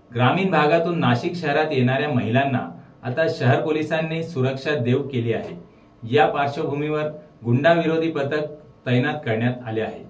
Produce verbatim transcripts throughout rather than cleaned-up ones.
ग्रामीण भागातून नाशिक शहरात येणाऱ्या महिलांना आता शहर पोलिसांनी सुरक्षा देऊ केली आहे। या पार्श्वभूमीवर गुंडाविरोधी पथक तैनात करण्यात आले आहे।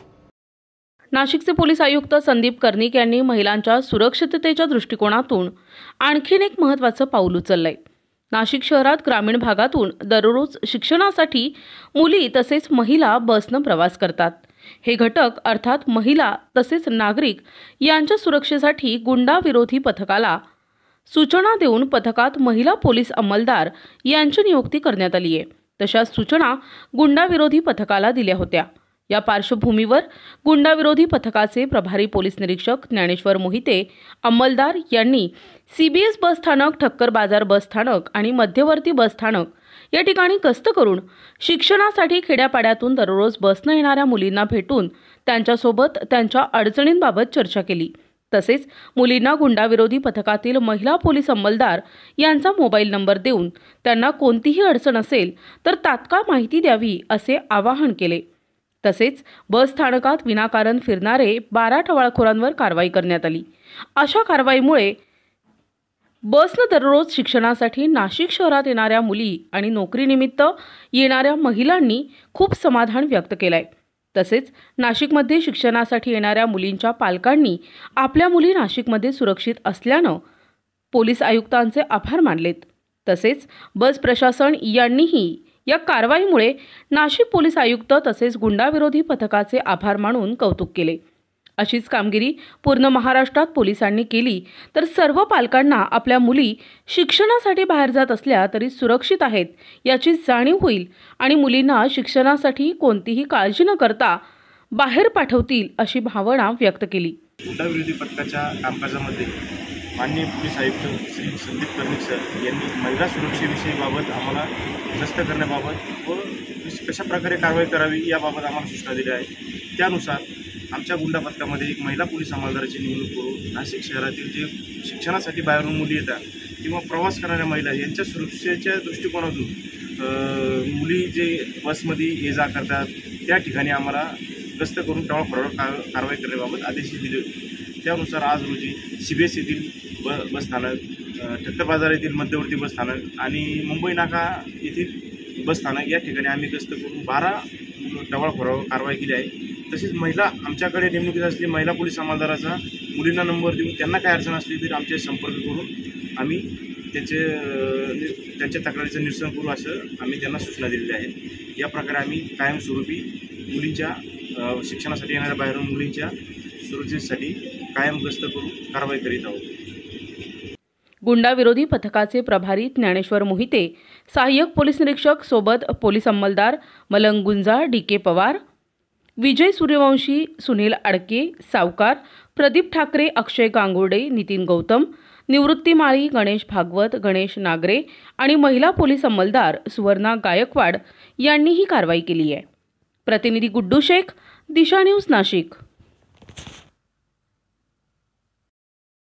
नाशिकचे पोलीस आयुक्त संदीप कर्णिक यांनी महिलांच्या सुरक्षिततेच्या दृष्टिकोनातून आणखीन एक महत्त्वाचं पाऊल उचललंय। नाशिक शहरात ग्रामीण भागातून दररोज शिक्षणासाठी मुली तसेच महिला बसनं प्रवास करतात। हे घटक अर्थात महिला तसेच नागरिक यांच्या सुरक्षेसाठी गुंडाविरोधी पथकाला सूचना देऊन पथकात महिला पोलीस अंमलदार यांची नियुक्ती करण्यात आली आहे। तशा सूचना गुंडाविरोधी पथकाला दिल्या होत्या। या पार्श्वभूमीवर गुंडाविरोधी पथकाचे प्रभारी पोलीस निरीक्षक ज्ञानेश्वर मोहिते अंमलदार यांनी सीबीएस बस स्थानक, ठक्कर बाजार बस स्थानक आणि मध्यवर्ती बस स्थानक या ठिकाणी गस्त करून शिक्षणासाठी खेड्यापाड्यातून दररोज बसनं येणाऱ्या मुलींना भेटून त्यांच्यासोबत त्यांच्या अडचणींबाबत चर्चा केली। तसेच मुलींना गुंडाविरोधी पथकातील महिला पोलीस अंमलदार यांचा मोबाईल नंबर देऊन त्यांना कोणतीही अडचण असेल तर तात्काळ माहिती द्यावी असे आवाहन केले। तसेच बस स्थानकात विनाकारण फिरणारे बारा टवाळखोरांवर कारवाई करण्यात आली। अशा कारवाईमुळे बसनं दररोज शिक्षणासाठी नाशिक शहरात येणाऱ्या मुली आणि नोकरीनिमित्त येणाऱ्या महिलांनी खूप समाधान व्यक्त केलंय। तसेच नाशिकमध्ये शिक्षणासाठी येणाऱ्या मुलींच्या पालकांनी आपल्या मुली नाशिकमध्ये सुरक्षित असल्यानं पोलीस आयुक्तांचे आभार मानलेत। तसेच बस प्रशासन यांनीही या कारवाईमुळे नाशिक पोलीस आयुक्त तसेच गुंडाविरोधी पथकाचे आभार मानून कौतुक केले। अशीच कामगिरी पूर्ण महाराष्ट्रात पोलिसांनी केली तर सर्व पालकांना आपल्या मुली शिक्षणासाठी बाहेर जात असल्या तरी सुरक्षित आहेत याची जाणीव होईल आणि मुलींना शिक्षणासाठी कोणतीही काळजी न करता बाहेर पाठवतील अशी भावना व्यक्त केली। गुंडाविरोधी पथकाच्या कामकाजामध्ये माननीय पोलीस आयुक्त श्री संदीप कर्णिक सर यांनी महिला सुरक्षेविषयी बाबत आम्हाला गस्त करण्याबाबत व कशा प्रकारे कारवाई करावी याबाबत आम्हाला सूचना दिल्या आहेत। त्यानुसार आमच्या गुंडा पथकामध्ये एक महिला पोलीस अंमलदाराची नेमणूक करून नाशिक शहरातील जे शिक्षणासाठी बाहेरून मुली येतात किंवा प्रवास करणाऱ्या महिला यांच्या सुरक्षेच्या दृष्टिकोनातून मुली जे बसमध्ये ये जा करतात त्या ठिकाणी आम्हाला गस्त करून टवाळखोरावर कारवाई करण्याबाबत आदेश दिले। त्यानुसार आज रोजी सी बी एस येथील ब बस स्थानक, ठक्कर बाजार येथील मध्यवर्ती बस स्थानक आणि मुंबई नाका येथील बस स्थानक या ठिकाणी आम्ही गस्त करून बारा टवाळखोरावर कारवाई केली आहे। तसेच महिला आमच्याकडे नेमणुकीत असलेली महिला पोलीस अंमलदाराचा मुलींना नंबर देऊन त्यांना काय अडचण असली तरी आमचे संपर्क करून आम्ही त्याचे त्यांच्या तक्रारीचं निरसन करू असं आम्ही त्यांना सूचना दिलेल्या आहेत। या प्रकारे आम्ही कायमस्वरूपी मुलींच्या शिक्षणासाठी येणाऱ्या बाहेरून मुलींच्या सुरक्षेसाठी कायम गस्त करून कारवाई करीत आहोत। गुंडाविरोधी पथकाचे प्रभारी ज्ञानेश्वर मोहिते, सहाय्यक पोलीस निरीक्षक सोबत पोलीस अंमलदार मलंग गुंजा, डी के पवार, विजय सूर्यवंशी, सुनील आडके, सावकार, प्रदीप ठाकरे, अक्षय गांगुर्डे, नितीन गौतम, निवृत्ती माळी, गणेश भागवत, गणेश नागरे आणि महिला पोलीस अंमलदार सुवर्णा गायकवाड यांनी ही कारवाई केली आहे। प्रतिनिधी गुड्डू शेख, दिशा न्यूज, नाशिक।